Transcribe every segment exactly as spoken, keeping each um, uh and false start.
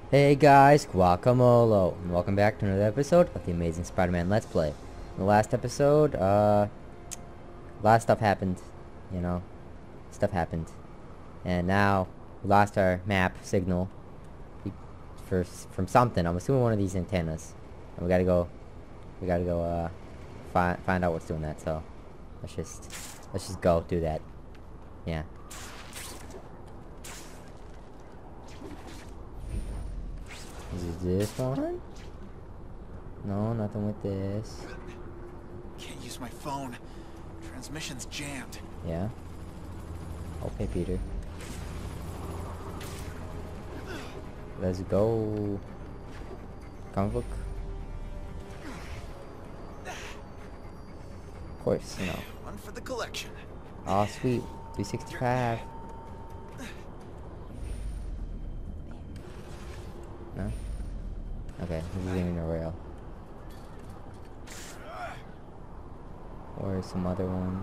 Hey guys, Guacamole, and welcome back to another episode of the Amazing Spider-Man Let's Play. In the last episode, uh, a lot of stuff happened, you know, stuff happened, and now we lost our map signal for from something. I'm assuming one of these antennas, and we gotta go, we gotta go, uh, find find out what's doing that. So let's just let's just go do that. Yeah. Is it this one? No, nothing with this. Can't use my phone. Transmission's jammed. Yeah. Okay, Peter. Let's go. Comic book. Of course, you know. One for the collection. Oh, sweet. three sixty-five. No? Okay, this isn't even a rail. Or some other ones.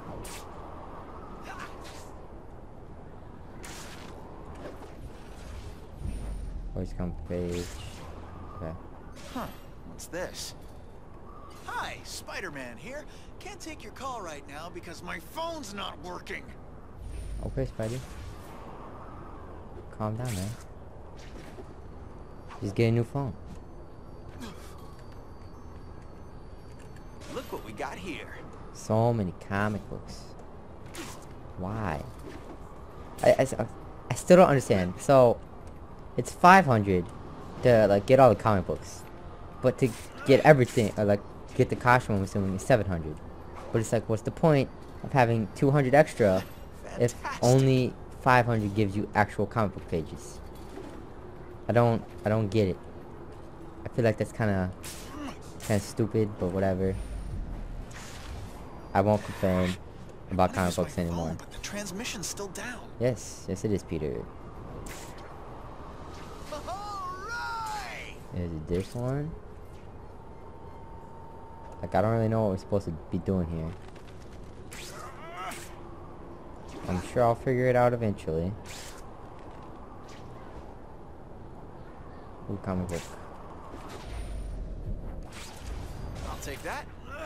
Where's come page? Okay. Huh. What's this? Hi, Spider-Man here. Can't take your call right now because my phone's not working. Okay, Spidey. Calm down, man. Just get a new phone. Look what we got here. So many comic books. Why? I, I, I still don't understand. So, it's five hundred to like get all the comic books, but to get everything, or like get the costume, I'm assuming is seven hundred. But it's like, what's the point of having two hundred extra if only five hundred gives you actual comic book pages? I don't, I don't get it. I feel like that's kind of, kind of stupid, but whatever. I won't complain about comic books phone, anymore. But the transmission's still down. Yes, yes it is, Peter. Alright! Is it this one? Like, I don't really know what we're supposed to be doing here. I'm sure I'll figure it out eventually. Ooh, comic book. I'll take that.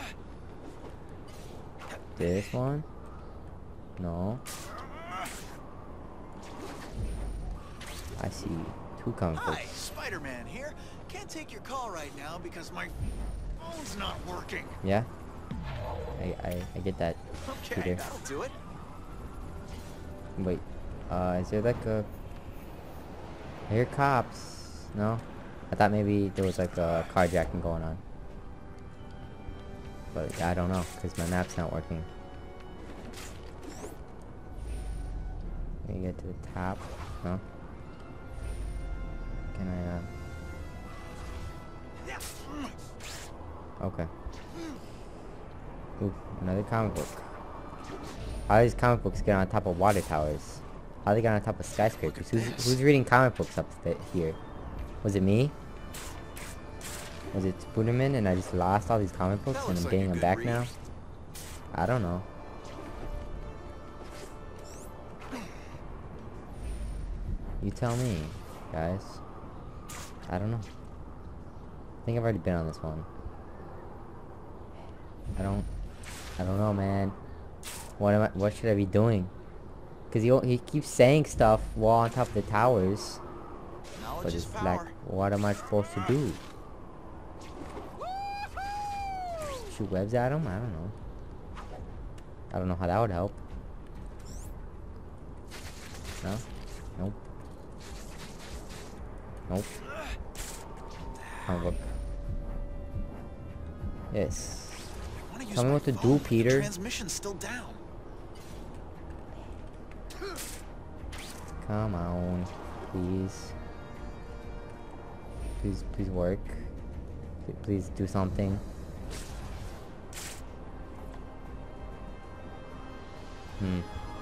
This one? No. I see two comic Hi, books. Spider-Man here. Can't take your call right now because my phone's not working. Yeah? I, I, I get that, Okay, Peter. that'll do it. Wait, uh, is there like a... I hear cops. No? I thought maybe there was like a carjacking going on. But I don't know, because my map's not working. Can you get to the top? No? Can I, uh... Okay. Ooh, another comic book. How do these comic books get on top of water towers? How do they get on top of skyscrapers? Who's, who's reading comic books up here? Was it me? Was it Spooderman and I just lost all these comic books and I'm getting them back now? I don't know. You tell me, guys. I don't know. I think I've already been on this one. I don't... I don't know, man. What am I... What should I be doing? Because he, he keeps saying stuff while on top of the towers. But it's like, what am I supposed to do? Shoot webs at him? I don't know. I don't know how that would help. No? Nope. Nope. Comic book. Yes. Tell me what to do, Peter. Transmission's still down. Come on, please. Please, please work. Please do something. Hmm.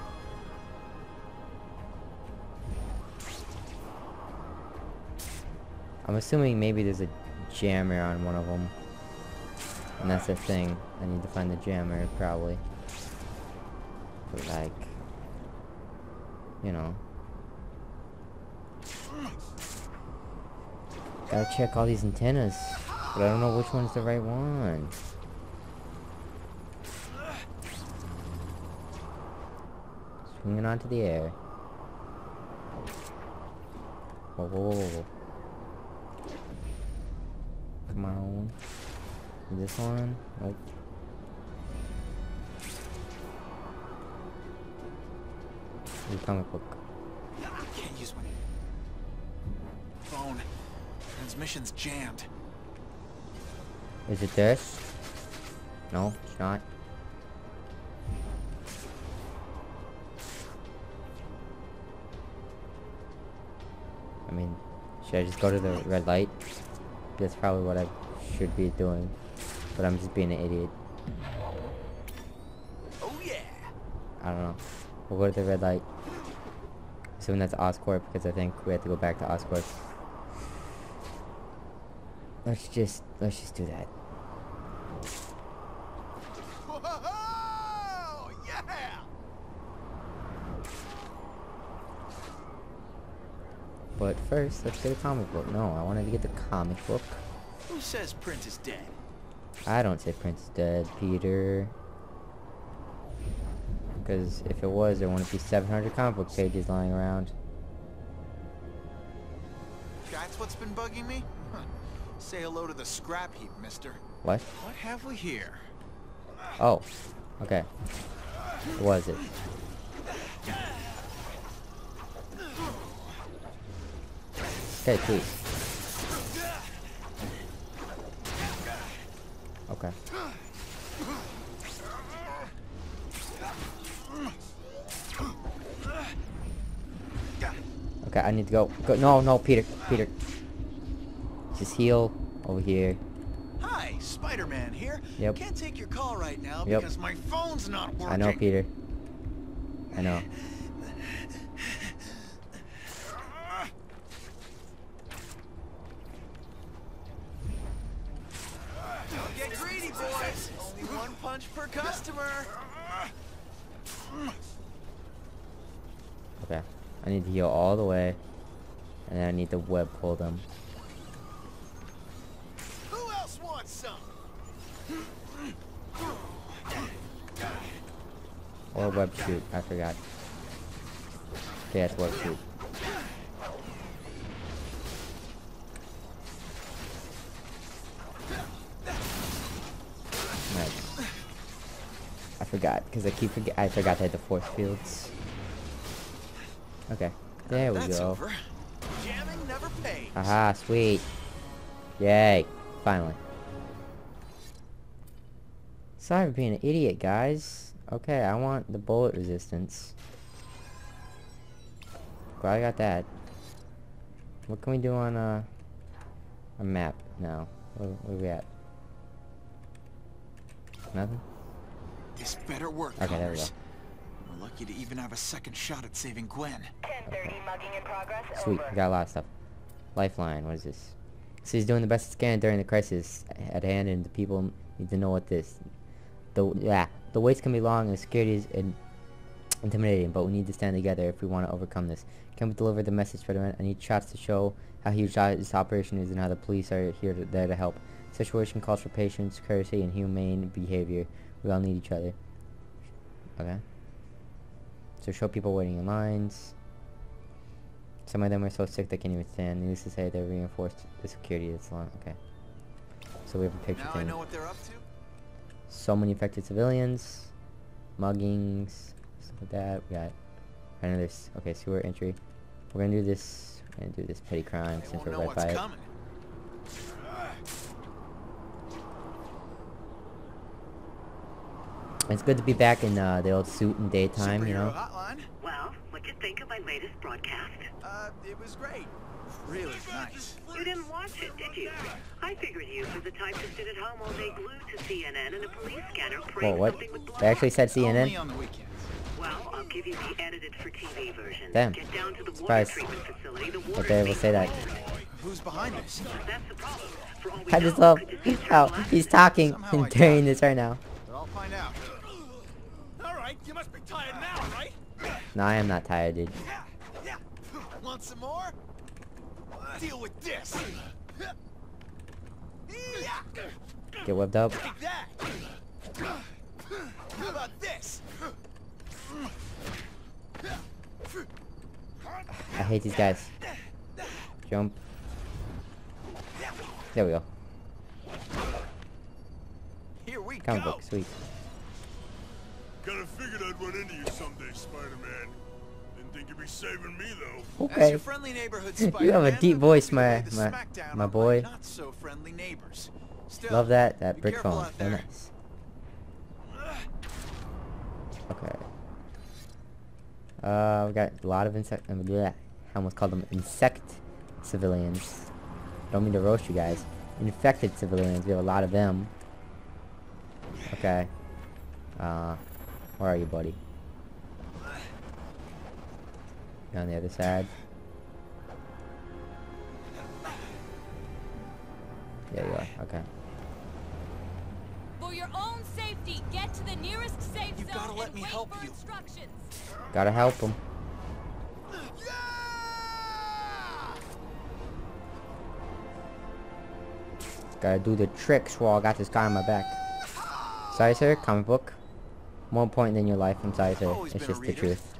I'm assuming maybe there's a jammer on one of them. And that's the thing. I need to find the jammer, probably. But like... You know. Gotta check all these antennas, but I don't know which one's the right one. Swinging onto the air. Whoa, whoa, whoa, whoa. Come on. This one? Nope. The comic book. Can't use my phone. Transmission's jammed. Is it this? No, it's not. I mean, should I just go to the red light? That's probably what I should be doing. But I'm just being an idiot. Oh yeah. I don't know. We'll go to the red light. Assuming that's Oscorp, because I think we have to go back to Oscorp. Let's just, let's just do that. Whoa, yeah. But first, let's get a comic book. No, I wanted to get the comic book. Who says Prince is dead? I don't say Prince is dead, Peter. Because if it was, there wouldn't be seven hundred comic book pages lying around. That's what's been bugging me? Huh. Say hello to the scrap heap, mister. What? What have we here? Oh, okay. What was it? Okay, please. Okay. Okay, I need to go. Go. No, no, Peter. Peter. Just heal over here. Hi, Spider-Man here. Yep. Can't take your call right now Yep. because my phone's not working. I know, Peter. I know. Don't get greedy, boys. Only one punch per customer. Okay. I need to heal all the way. And then I need to web pull them. Who else wants some? Or web shoot. I forgot. Okay, that's web shoot. Nice. I forgot, because I keep forget. I forgot to hit the force fields. Okay. There we That's go. over. Jamming never pays. Aha, sweet. Yay. Finally. Sorry for being an idiot, guys. Okay, I want the bullet resistance. Glad I got that. What can we do on a, a map now? Where, where are we at? Nothing? This better work, Okay, there we Connors. go. We're lucky to even have a second shot at saving Gwen. ten thirty mugging in progress. Sweet, we got a lot of stuff. Lifeline, what is this? So he's doing the best he can during the crisis at hand, and the people need to know what this. The yeah, the waits can be long, and the security is in, intimidating, but we need to stand together if we want to overcome this. Can we deliver the message, Spider-Man? I need shots to show how huge this operation is and how the police are here to, there to help. The situation calls for patience, courtesy, and humane behavior. We all need each other. Okay. So show people waiting in lines. Some of them are so sick they can't even stand. Needless to say, they reinforced the security that's long. Okay. So we have a picture Now thing. I know what they're up to. So many affected civilians, muggings, stuff like that. We got another. Okay, sewer entry. We're gonna do this. We're gonna do this petty crime They since won't we're know right what's by it. coming. It's good to be back in uh, the old suit and daytime, you know. Superhero Hotline. Well, what'd you think of my latest broadcast? Uh, it was great. Really nice. You didn't watch it, did you? I figured you were the type to sit at home all day glued to C N N and a police scanner Whoa, praying what? something would blow They actually up. said C N N? Only on the weekends. Well, I'll give you the edited for T V version. Damn. Get down to the Surprised water treatment facility. The that water's they will being say that. chlorinated. Who's behind this? That's the problem. For all we I just know, love it could just be how terrible he's accident. talking Somehow I and during doubt this right now. But I'll find out. All right, you must be tired now, right? No, I am not tired, dude. Want some more? Deal with this. Get webbed up. Take that. How about this? I hate these guys. Jump. There we go. Here we Comic go. book, sweet. Kinda figured I'd run into you someday, Spider-Man. Didn't think you'd be saving me, though. As Okay. your friendly neighborhood You Spider-Man, have a deep I'm voice, going to my lay the my smackdown my on boy. not so friendly neighbors. Still, Love that that be brick careful phone. out Very there. nice. Okay. Uh, we got a lot of insect. Um, bleh, I almost called them insect civilians. Don't mean to roast you guys. Infected civilians. We have a lot of them. Okay. Uh, where are you, buddy? On the other side. There you are. Okay. For your own safety, get to the nearest safe You've zone gotta let and me wait help for you. instructions. Gotta help them. Gotta do the tricks while I got this guy on my back. Sorry, sir. Comic book. More important than your life. I'm sorry, sir. Always It's been a just the reader. truth.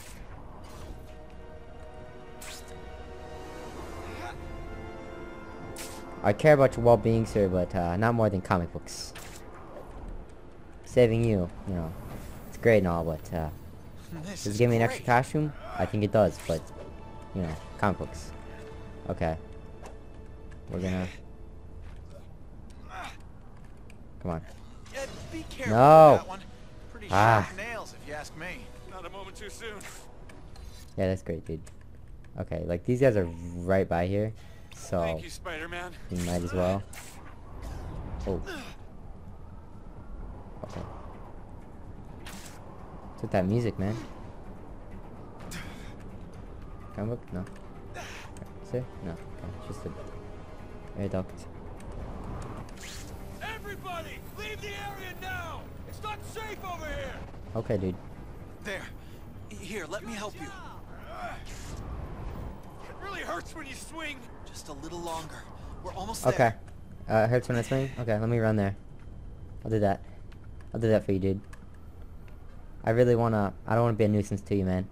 I care about your well-being, sir, but uh, not more than comic books. Saving you, you know, it's great and all, but uh, This does it is give me an great. extra costume? I think it does, but you know, comic books. Okay. We're gonna. Come on. Yeah, be careful No. with that one. Pretty Ah. sharp nails, if you ask me. Not a moment too soon. Yeah, that's great, dude. Okay, like these guys are right by here, so Thank you, Spider-Man. you might as well. Oh. Okay. What's with that music, man? Comic book? No. Okay. Is there? No. Okay. It's just a air duct. Everybody, leave the area now. It's not safe over here. Okay, dude. There. Here, let me help you. It really hurts when you swing. Just a little longer. We're almost Okay. there. Uh, it hurts when I swing? Okay, let me run there. I'll do that. I'll do that for you, dude. I really wanna... I don't wanna be a nuisance to you, man.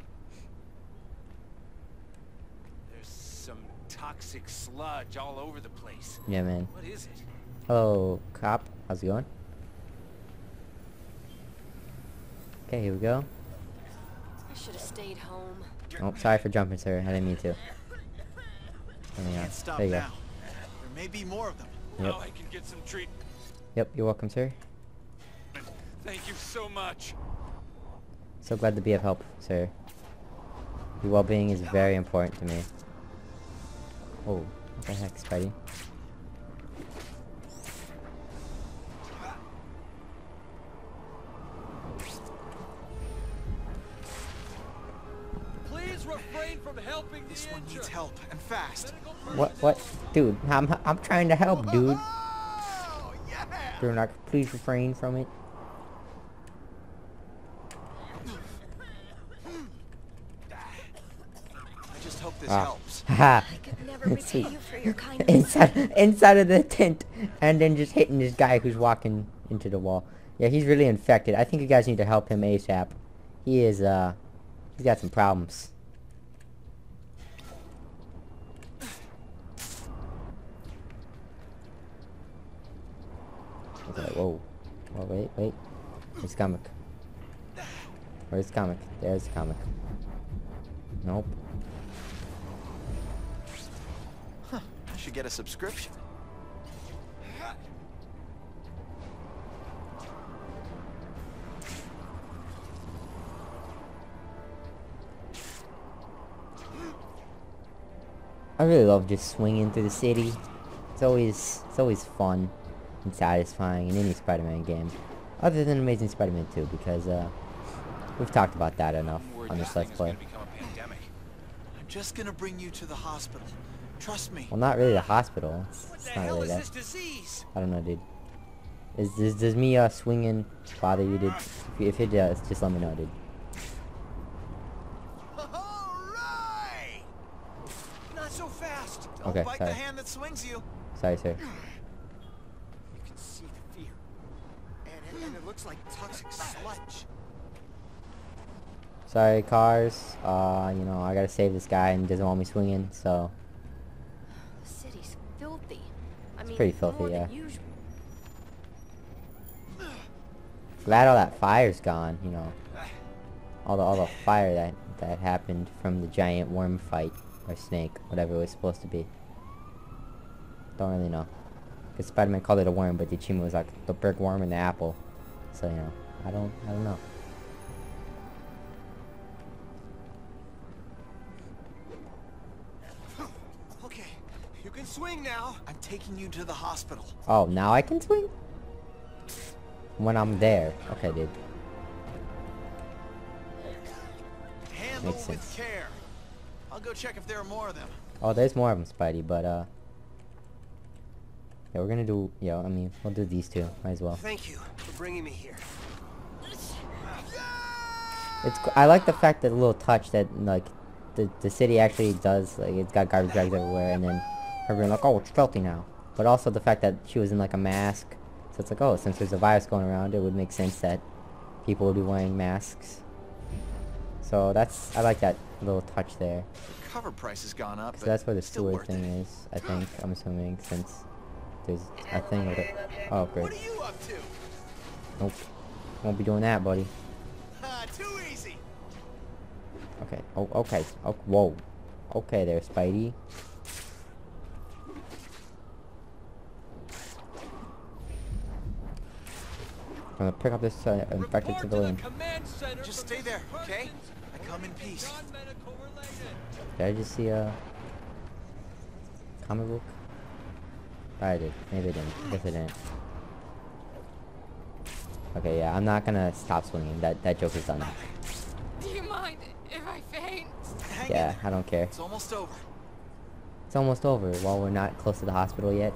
There's some toxic sludge all over the place. Yeah, man. What is it? Hello, cop. How's it going? Okay, here we go. I should have stayed home. Oh, sorry for jumping, sir. I didn't mean to. There we go. Can't stop There you now. There may be more of them. go. Yep. Now I can get some treatment. Yep, you're welcome, sir. Thank you so much. So glad to be of help, sir. Your well-being is very important to me. Oh, what the heck, Spidey? Please refrain from helping the This one injured. needs help, and fast. What? What? Dude, I'm I'm trying to help, dude. Oh, yeah! Do not please refrain from it. I just hope this Ah. helps. Haha. I could never repay Sweet. you for your kindness. Inside, inside of the tent, and then just hitting this guy who's walking into the wall. Yeah, he's really infected. I think you guys need to help him ASAP. He is, uh, he's got some problems. Okay, whoa. Whoa, wait, wait. Where's comic? Where's comic? There's comic. Nope. Huh, I should get a subscription. I really love just swinging through the city. It's always, it's always fun and satisfying in any Spider-Man game. Other than Amazing Spider-Man two, because, uh, we've talked about that enough on this Let's Play. I'm just gonna bring you to the hospital. Trust me. Well, not really the hospital. It's, What it's the not hell really is that. this disease? I don't know, dude. Is, is does me uh swinging bother you, dude? If it does, just let me know, dude. All right! Not so fast. Don't Okay, bite sorry. the hand that swings you. Sorry, sir. You can see the fear. And it, and it looks like toxic sludge. Sorry, cars. Uh, you know, I gotta save this guy and he doesn't want me swinging, so... The city's filthy. I mean, pretty filthy, more yeah. than usual. Glad all that fire's gone, you know. All the all the fire that that happened from the giant worm fight or snake, whatever it was supposed to be. Don't really know. Because Spider-Man called it a worm, but the Ichima was like the brick worm in the apple. So you know, I don't I don't know. Okay, you can swing now. I'm taking you to the hospital. Oh, now I can swing? When I'm there. Okay, dude. Handle Makes with sense. care. I'll go check if there are more of them. Oh, there's more of them, Spidey, but uh... yeah, we're gonna do... yeah, I mean, we'll do these two. Might as well. Thank you for bringing me here. It's co- I like the fact that the little touch that, like, the, the city actually does, like, it's got garbage bags everywhere, and then everyone like, oh, it's filthy now. But also the fact that she was in, like, a mask. So it's like, oh, since there's a virus going around, it would make sense that people would be wearing masks. So that's, I like that little touch there. The cover price has gone up, So but that's where the still sewer worth thing it. is, I think, I'm assuming, since there's a thing with it. Oh, What great. are you up to? Nope. Won't be doing that, buddy. Ah, too easy. Okay. Oh, okay. Oh, whoa. Okay there, Spidey. I'm gonna pick up this uh, infected civilian. Just stay there, okay? I come in peace. Did I just see a comic book? I did. Maybe I didn't. I guess I didn't. Okay, yeah, I'm not gonna stop swinging. That that joke is done. Do you mind if I faint? Hang Yeah, in there. I don't care. It's almost over. It's almost over. While we're not close to the hospital yet.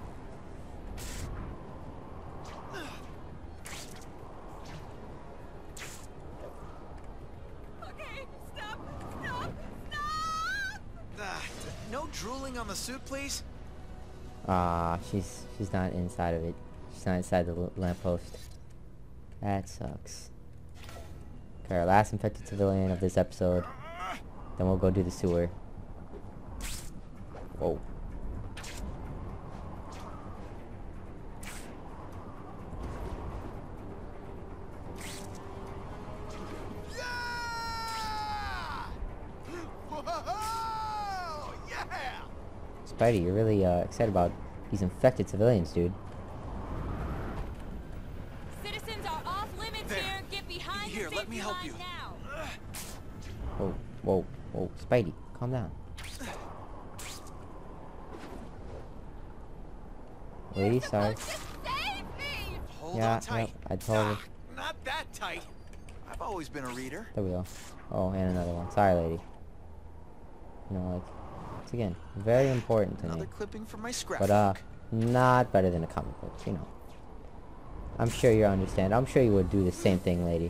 Okay, stop, stop, stop! Ah, no drooling on the suit, please. Ah, she's she's not inside of it. She's not inside the l- lamppost. That sucks. Okay, our last infected civilian of this episode. Then we'll go do the sewer. Whoa. Whoa! Yeah! Spidey, you're really uh, excited about these infected civilians, dude. Citizens are off limits There. here. Get behind Here, the let me safety help line you. now. Whoa, whoa, whoa. Spidey, calm down. Lady, sorry. Just save me! Hold Yeah, on tight. yep, I told her. Ah, not that tight. I've always been a reader. There we go. Oh, and another one. Sorry, lady. You know, like, it's again, very important to Another me. clipping from my scrapbook. But, uh, not better than a comic book, you know. I'm sure you understand. I'm sure you would do the same thing, lady.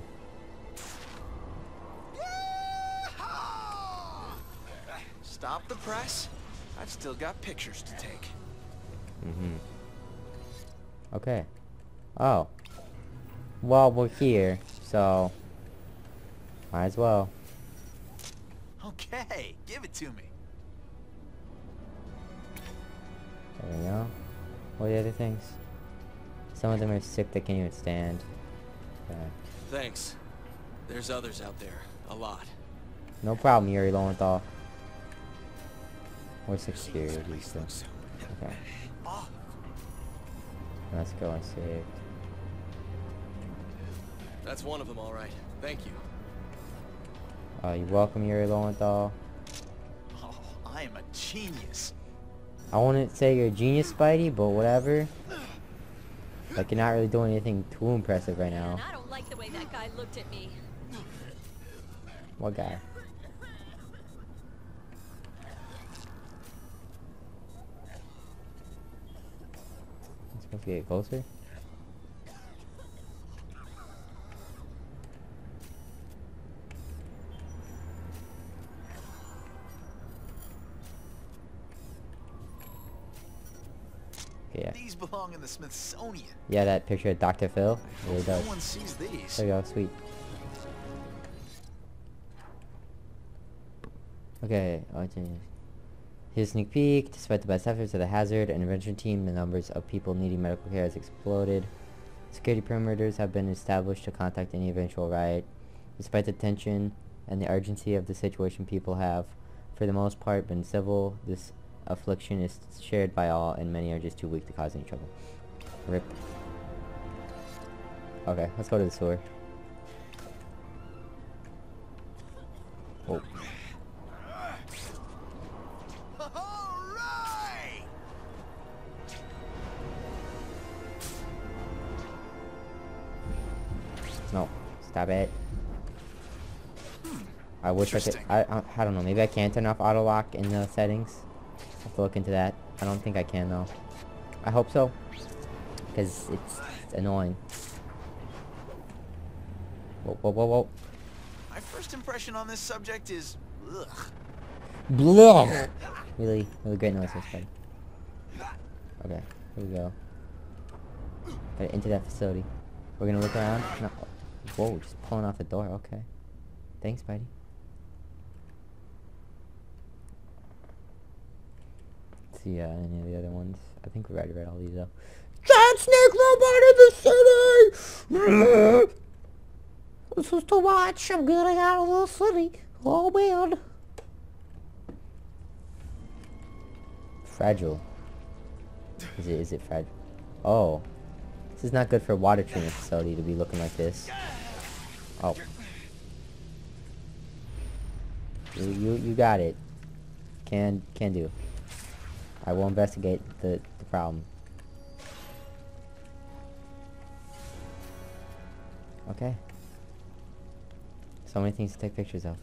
Stop the press. I've still got pictures to take. Mm-hmm. Okay. Oh. Well, we're here, so... might as well. Okay, give it to me. There we go. What are the other things? Some of them are sick, they can't even stand. Okay. Thanks. There's others out there. A lot. No problem, Yuri Lowenthal. Or security, so. Okay. Oh, Let's go and save. That's one of them, all right. Thank you. Uh, you're welcome, Yuri Lowenthal. oh, I am a genius. I wouldn't say you're a genius, Spidey, but whatever. Like, you're not really doing anything too impressive right now. And I don't like the way that guy looked at me. What guy? I'm supposed to get closer? Okay, yeah. These belong in the Smithsonian. Yeah, that picture of Doctor Phil. It really No does. one sees these. There you go, sweet. Okay, oh, here's a sneak peek. Despite the best efforts of the hazard and intervention team, the numbers of people needing medical care has exploded. Security perimeters have been established to contact any eventual riot. Despite the tension and the urgency of the situation, people have, for the most part, been civil. This affliction is shared by all, and many are just too weak to cause any trouble. Rip. Okay, let's go to the sewer. Oh. All right! No, stop it. I wish I could. Interesting. I, I I don't know. Maybe I can turn off auto lock in the settings. I'll have to look into that. I don't think I can though. I hope so, because it's, it's annoying. Whoa, whoa, whoa, whoa. My first impression on this subject is ugh. Blech. Really, really great noise, buddy. Okay, here we go. Right into that facility. We're gonna look around. No. Whoa, just pulling off the door. Okay. Thanks, Spidey. Let's see uh, any of the other ones. I think we already read all these though. Giant snake robot in the city! This is too much. I'm getting out of the city. Oh man. Fragile. Is it, is it fragile? Oh. This is not good for a water treatment facility to be looking like this. Oh. You, you, you got it. Can, can do. I will investigate the, the problem. Okay. So many things to take pictures of.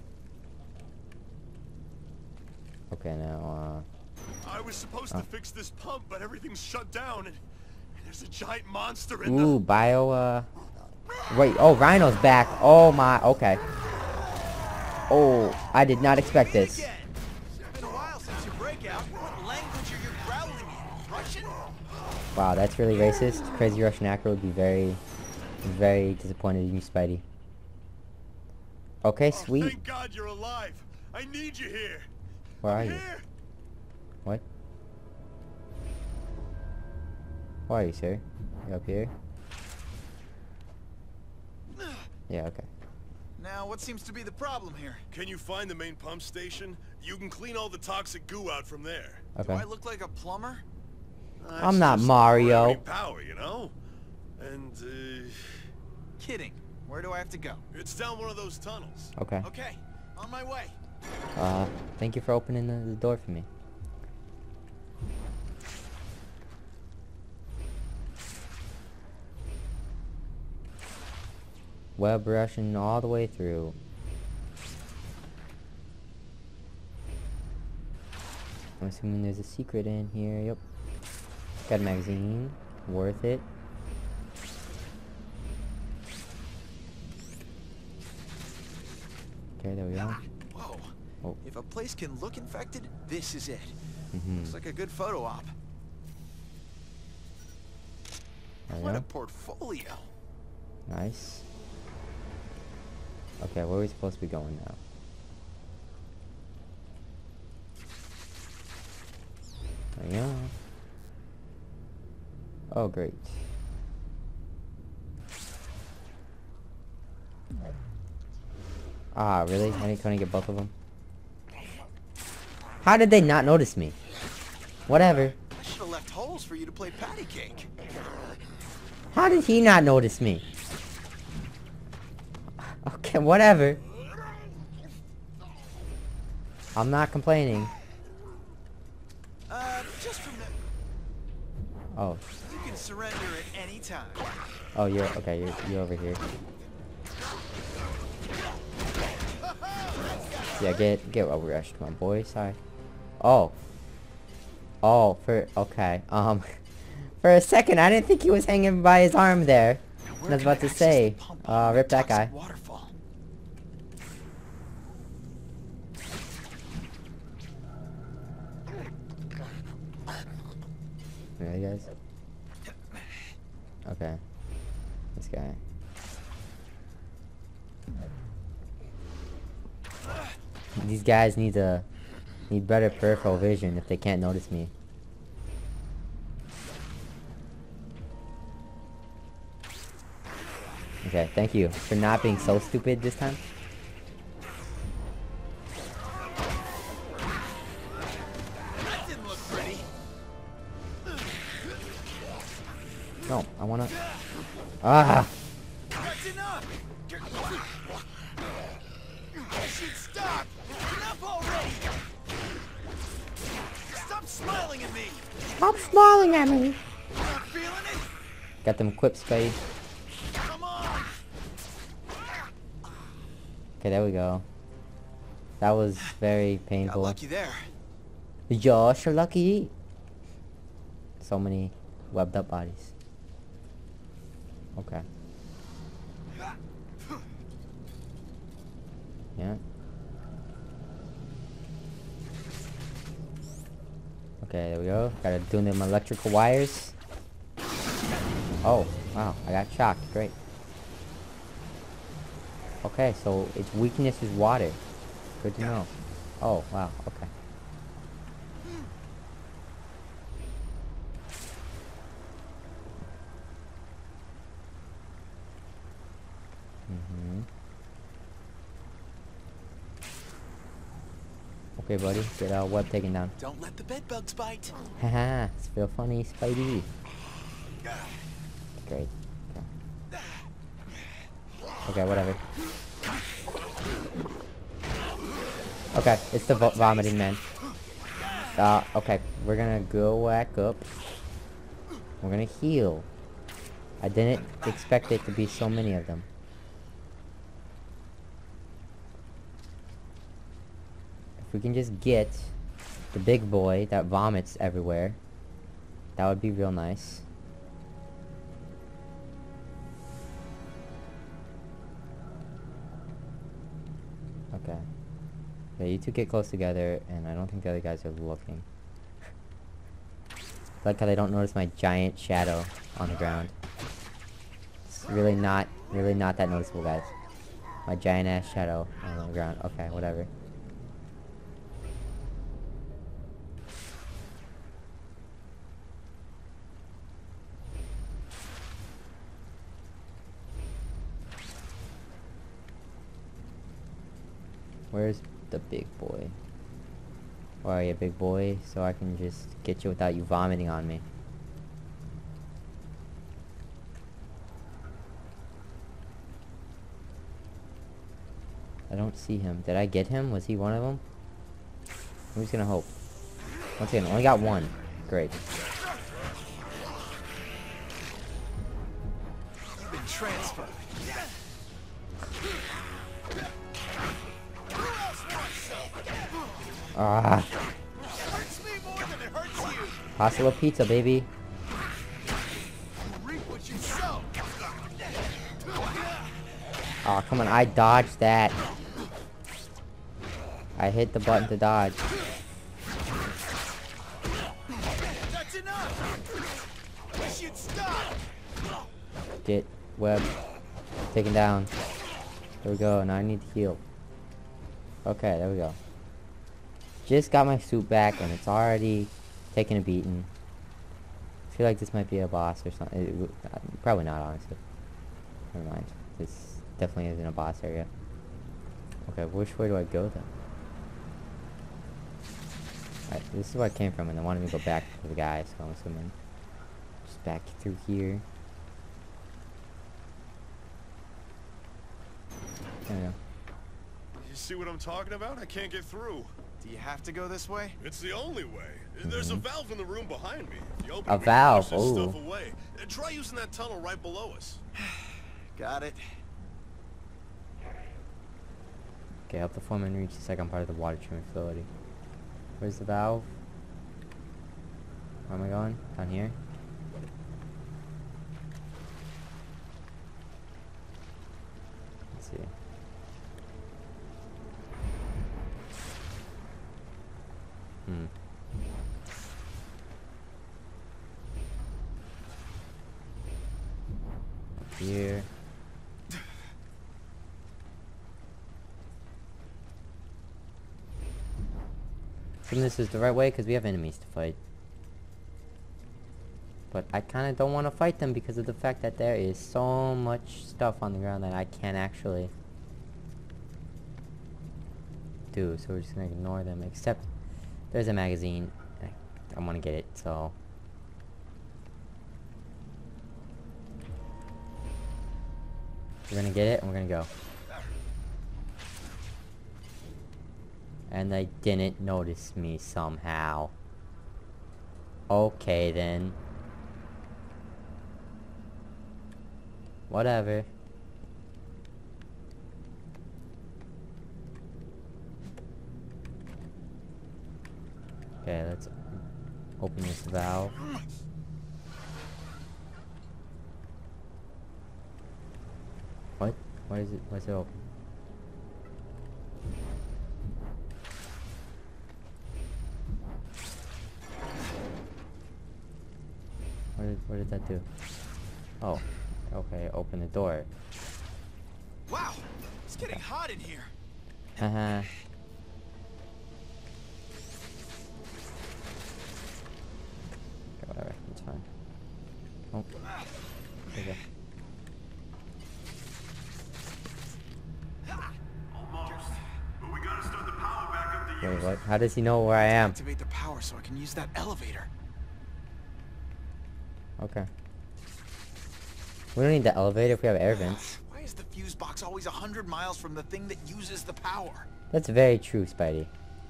Okay, now, uh... I was supposed Oh. to fix this pump, but everything's shut down, and, and there's a giant monster in Ooh, the... bio, uh... Wait, oh, Rhino's back. Oh my, okay. Oh, I did not expect this. Again. It's been a while since your breakout. What language are you growling in? Russian? Wow, that's really racist. Crazy Russian actor would be very, very disappointed in you, Spidey. Okay, Oh, sweet. thank God you're alive. I need you here. Where are I'm you? Here. What? Where are you, sir? You up here? Yeah, okay. Now, what seems to be the problem here? Can you find the main pump station? You can clean all the toxic goo out from there. Do Okay. I look like a plumber? Uh, I'm it's not just Mario. generating power, you know? And, uh... Kidding. Where do I have to go? it's down one of those tunnels. Okay. Okay, on my way. Uh, thank you for opening the, the door for me. Web rushing all the way through. I'm assuming there's a secret in here. Yep. Got a magazine. Worth it. Okay, there we go. Whoa. Oh. If a place can look infected, this is it. Mm-hmm. Looks like a good photo op. There we What a go. portfolio. Nice. Okay, where are we supposed to be going now? There we go. Oh, great. Ah, really? I didn't couldn't get both of them. How did they not notice me? Whatever. I should have left holes for you to play patty cake. How did he not notice me? Okay, whatever. I'm not complaining. Uh, just from the... Oh. You can surrender at any time. Oh, you're okay. You're you're over here. Yeah, get get overrushed, my boy. Sorry. Oh. Oh, for okay. Um, for a second, I didn't think he was hanging by his arm there. Now, I was where about can to I access say, the pump uh, on rip that toxic guy. Waterfall? Really, guys? Okay. This guy. These guys need to need better peripheral vision if they can't notice me. Okay, thank you for not being so stupid this time. That didn't look pretty. No, I wanna. Ah! That's enough. I should stop. Enough already. Stop smiling at me. Stop smiling at me. Not feeling it? Got them quips, Spade. Come on. Okay, there we go. That was very Got painful. lucky there. Josh, you're lucky. So many webbed up bodies. Okay. Yeah. Okay, there we go. Gotta do them electrical wires. Oh, wow. I got shocked. Great. Okay, so its weakness is water. Good to know. Oh, wow. Okay. Mm-hmm. Okay, buddy. Get our web taken down. Don't let the bed bugs bite. Haha, it's real funny, Spidey. Great. Okay, okay whatever. Okay, it's the vo vomiting man. Uh, okay, we're gonna go back up. We're gonna heal. I didn't expect it to be so many of them. If we can just get the big boy that vomits everywhere, that would be real nice. Okay. Yeah, you two get close together, and I don't think the other guys are looking. Like how they don't notice my giant shadow on the ground. It's really not, really not that noticeable, guys. My giant ass shadow on the ground. Okay, whatever. Where's the big boy? Where are you, big boy? So I can just get you without you vomiting on me. I don't see him. Did I get him? Was he one of them? I'm just gonna hope. Once again, only got one. Great. You've been transferred. Ah. It hurts me more than it hurts you. Hostile pizza, baby. Reap what you sow. Oh, come on. I dodged that. I hit the button to dodge. That's enough. You should stop. Get web taken down. There we go. Now I need to heal. Okay, there we go. Just got my suit back and it's already taking a beating. I feel like this might be a boss or something. It, uh, probably not, honestly. Never mind. This definitely isn't a boss area. Okay, which way do I go then? Alright, this is where I came from and they wanted me to go back to the guy, so I'm assuming just back through here. There we go. You see what I'm talking about? I can't get through. Do you have to go this way? It's the only way. There's a valve in the room behind me. If you open A it, it valve, pushes ooh. stuff away. Uh, Try using that tunnel right below us. Got it. Okay, help the foreman reach the second part of the water treatment facility. Where's the valve? Where am I going? Down here? Let's see. Hmm. here. And this is the right way because we have enemies to fight. But I kind of don't want to fight them because of the fact that there is so much stuff on the ground that I can't actually do. So we're just going to ignore them. Except there's a magazine. I, I want to get it, so... We're going to get it and we're going to go. And they didn't notice me somehow. Okay then. Whatever. Okay, let's open this valve. What? What is it? What's it open? What did, what did that do? Oh, okay, open the door. Wow, it's getting hot in here. Haha. Okay, whatever, it's fine. Oh, there you go. Almost. But we gotta start the power back up to Wait, use. what? How does he know where I am? Activate the power so I can use that elevator. Okay. We don't need the elevator if we have air vents. Why is the fuse box always a hundred miles from the thing that uses the power? That's very true, Spidey.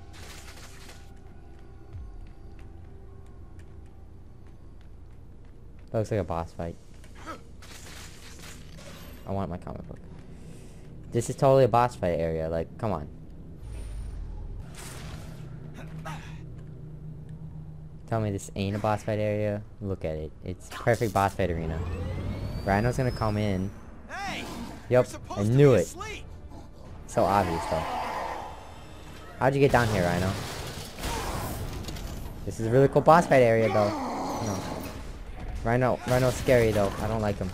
That looks like a boss fight. I want my comic book. This is totally a boss fight area, like, come on. Tell me this ain't a boss fight area? Look at it. It's perfect boss fight arena. Rhino's gonna come in. Hey, Yep, you're I supposed to knew be it. asleep. So obvious though. How'd you get down here, Rhino? This is a really cool boss fight area though. No. Rhino, Rhino's scary though. I don't like him.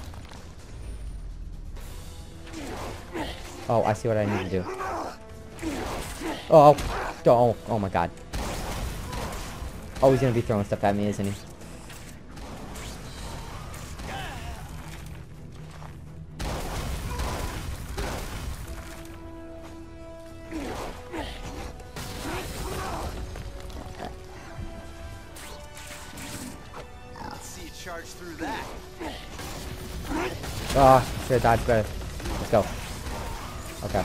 Oh, I see what I need to do. Oh, oh, oh my god. Oh, he's gonna be throwing stuff at me, isn't he? Let's see you charge through that. Oh, should've dodged better. Let's go. Okay.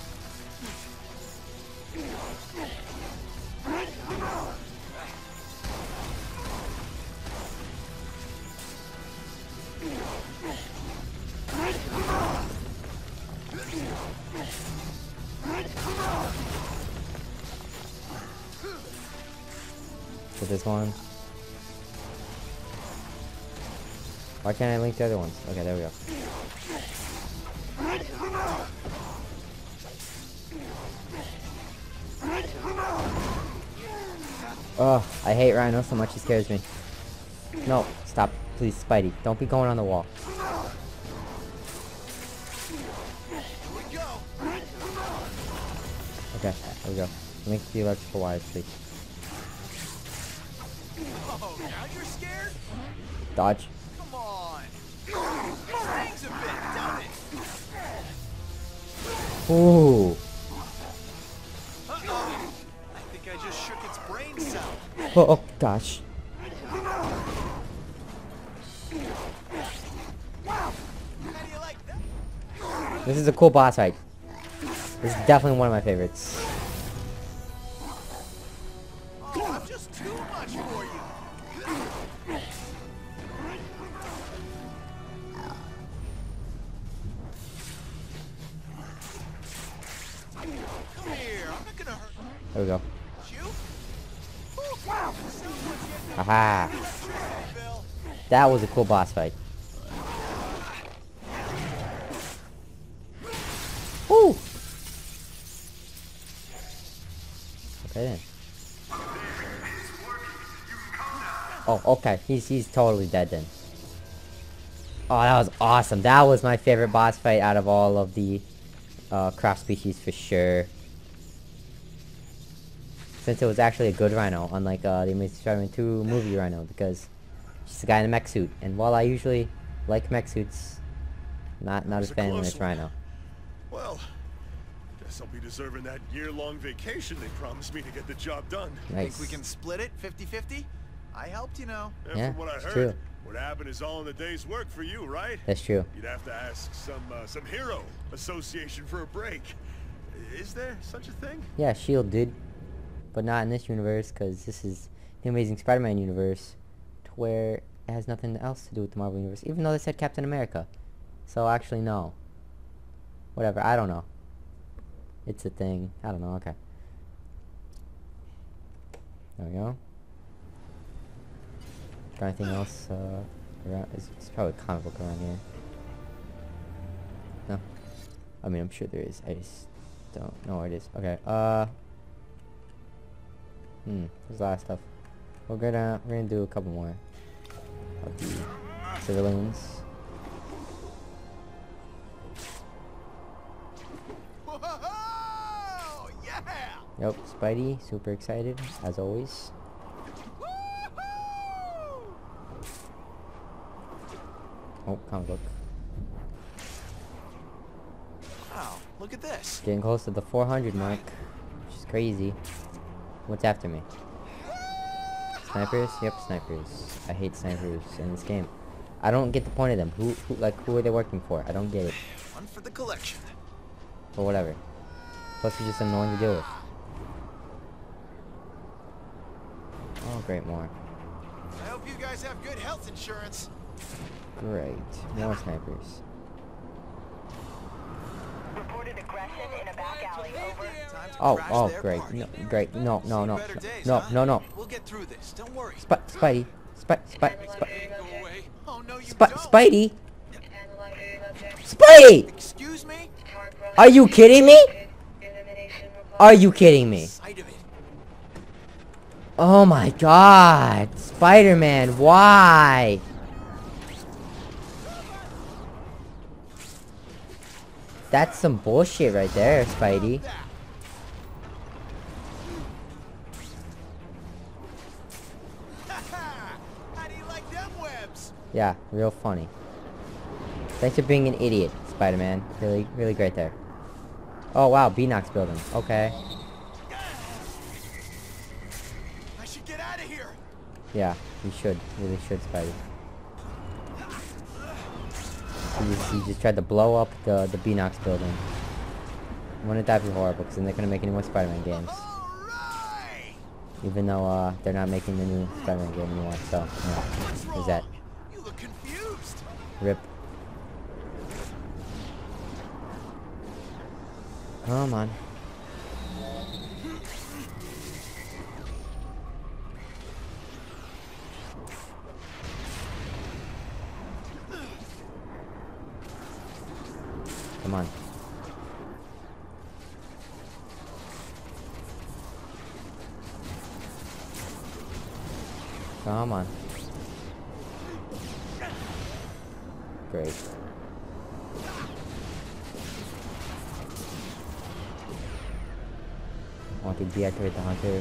Get this one. Why can't I link the other ones? Okay, there we go. Oh, I hate Rhino so much he scares me. No, stop. Please, Spidey. Don't be going on the wall. Here we go. Okay, there we go. Link the electrical wires, please. Oh, now you're scared? Dodge. Come on. Hangs a bit, don't it? Ooh. Uh-oh. I think I just shook its brain cell. Oh, oh gosh. How do you like that? This is a cool boss fight. This is definitely one of my favorites. Oh, I'm just too much for you. Come here, I'm not gonna hurt There we go. you. Wow. Someone's getting Aha. a Bill. That was a cool boss fight. Woo! Okay then. Oh, okay. He's he's totally dead then. Oh, that was awesome. That was my favorite boss fight out of all of the uh, craft species for sure. Since it was actually a good Rhino, unlike uh, the Amazing Spider-Man two movie Rhino, because she's a guy in a mech suit. And while I usually like mech suits, not not as fan when it's Rhino. Well, guess I'll be deserving that year-long vacation they promised me to get the job done. Nice. Think we can split it fifty fifty? I helped, you know. And Yeah, from what I it's heard, true. what happened is all in the day's work for you, right? That's true. You'd have to ask some uh, some hero association for a break. Is there such a thing? Yeah, SHIELD, dude. But not in this universe, because this is the Amazing Spider-Man universe, to where it has nothing else to do with the Marvel universe, even though they said Captain America. So actually, no. Whatever, I don't know. It's a thing. I don't know, okay. There we go. Got anything else, uh, around? It's, it's probably a comic book around here. No? I mean, I'm sure there is. I just don't know where it is. Okay, uh... Hmm, there's a lot of stuff. We're gonna we're gonna do a couple more of the civilians. Whoa! Yeah! Yep, Spidey, super excited as always. Oh, comic book. Wow, look at this. Getting close to the four hundred mark, which is crazy. What's after me? Snipers? Yep, snipers. I hate snipers in this game. I don't get the point of them. Who, who, like, who are they working for? I don't get it. One for the collection. Or whatever. Plus, they're just annoying to deal with. Oh, great, more. I hope you guys have good health insurance. Great, more snipers. Reported aggression in a back alley. Over. Time to Oh, crash oh, their great. party. No, great. No, no, Seen no, better days, no, huh? no, no. We'll get through this. Don't worry. Sp Spidey, Sp Sp Sp Go away. Oh no, you Sp don't. Spidey, Spidey. Excuse me? Are you kidding me? Are you kidding me? Sight of it. Oh my God, Spider-Man, why? That's some bullshit right there, Spidey. How do you like them webs? Yeah, real funny. Thanks for being an idiot, Spider-Man. Really, really great there. Oh wow, B-Nox building. Okay. I should get out of here. Yeah, you should. Really should, Spidey. He just, he just tried to blow up the, the B-Nox building. Wouldn't that be horrible? Because then they're going to make any more Spider-Man games. All right. Even though uh, they're not making the new Spider-Man game anymore. So, yeah. What's There's wrong? that. You look confused. Rip. Come on. Come on. Come on. Great. I want to deactivate the hunter.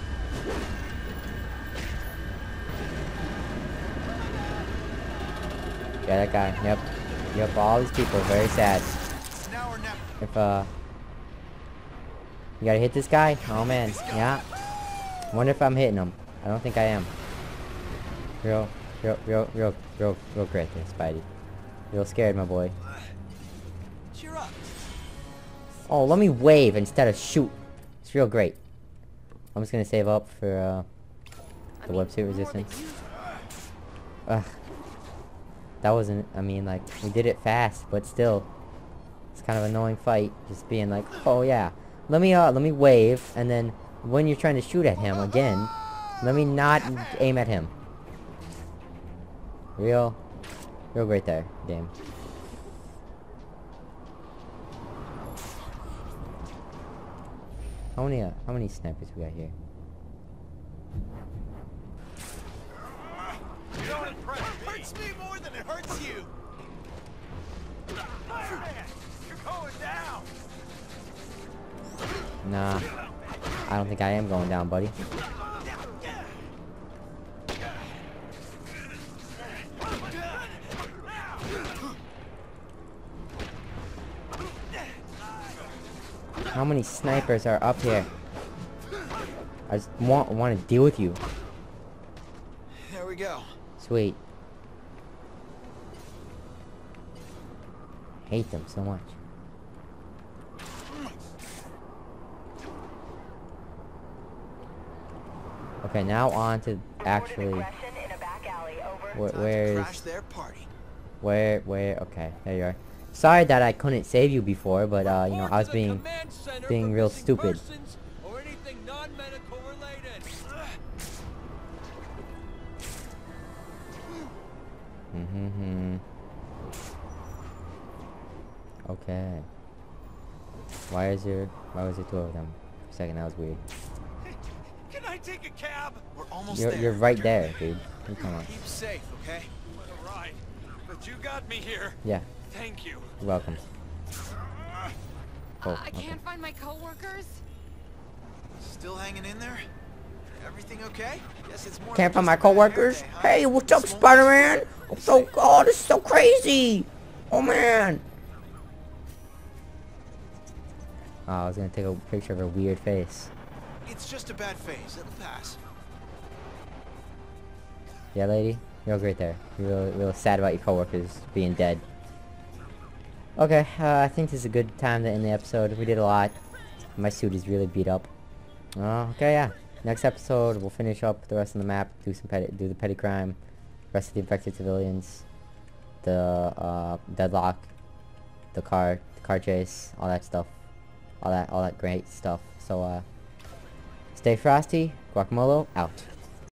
Yeah, that guy. Yep. Yep, all these people. Very sad. Now or never. If, uh... You gotta hit this guy? Oh, man. Yeah. Wonder if I'm hitting him. I don't think I am. Real, real, real, real, real, real great there, Spidey. Real scared, my boy. Cheer up. Oh, let me wave instead of shoot. It's real great. I'm just gonna save up for, uh... the websuit resistance. Ugh. That wasn't, I mean, like, we did it fast, but still. It's kind of an annoying fight, just being like, oh yeah, let me, uh, let me wave, and then when you're trying to shoot at him again, let me not aim at him. Real, real great there, game. How many, uh, how many snipers we got here? Don't impress me. Hurts me more than it hurts you. You're going down. Nah. I don't think I am going down, buddy. How many snipers are up here? I just want want to deal with you. There we go. Sweet. Hate them so much. Okay, now on to actually. Where, where Crash is? their party. Where? Where? Okay, there you are. Sorry that I couldn't save you before, but uh, you know, I was being being real stupid. Or anything non-medical related. Mm-hmm. Okay. Why is there? Why was there two of them? For a second, that was weird. Can I take a cab? We're almost You're there. you're right there, dude. Come on. Keep safe, okay? What a ride. But you got me here. Yeah. Thank you. You're welcome. Oh, I okay. can't find my coworkers. Still hanging in there? Everything okay? Guess it's more Can't than find my just a bad hair coworkers. day, huh? Hey, what's up, Small Spider-Man? I'm so oh, this is so crazy. Oh man. Oh, I was gonna take a picture of her weird face. It's just a bad phase. It'll pass. Yeah, lady, you're great there. You're real, real sad about your coworkers being dead. Okay, uh, I think this is a good time to end the episode. We did a lot. My suit is really beat up. Uh, okay, yeah. Next episode, we'll finish up the rest of the map, do some petty, do the petty crime, rest of the infected civilians, the uh, deadlock, the car, the car chase, all that stuff, all that, all that great stuff. So, uh, stay frosty. Guacamole out.